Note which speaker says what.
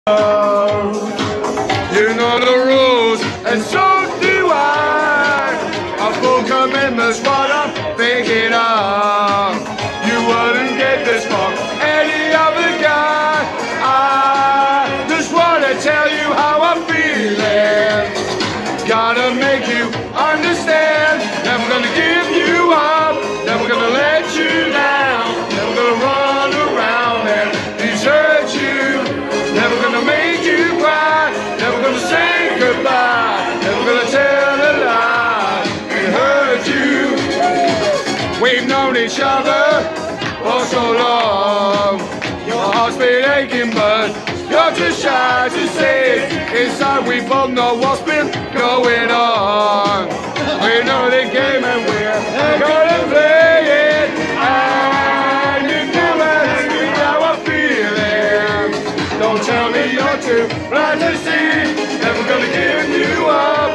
Speaker 1: You know the rules, and so do I. A full commitment's what I'm thinking of. You wouldn't get this from any other guy. I just wanna tell you how I'm feeling. Gotta make you understand. Never gonna give you up. Never gonna let you down. Never gonna run around and desert you. Never gonna make you cry. Never gonna say goodbye. Never gonna tell a lie and hurt you. We've known each other for so long. Your heart's been aching, but you're too shy to say it. Inside we both know what's been going on. We know the game and we're gonna play it. And you never ask me how I'm feeling. Don't tell me you're too blind to see. Never gonna give you up.